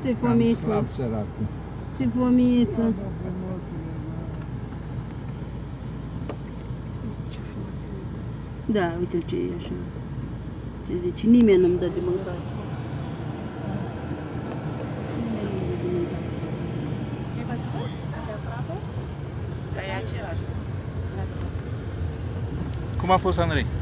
Ce fomiță. Slab săracul. Ce fomiță. Da, uite ce e așa. Ce zice, nimeni nu-mi dă de mâncare. Cum a fost, Andrei?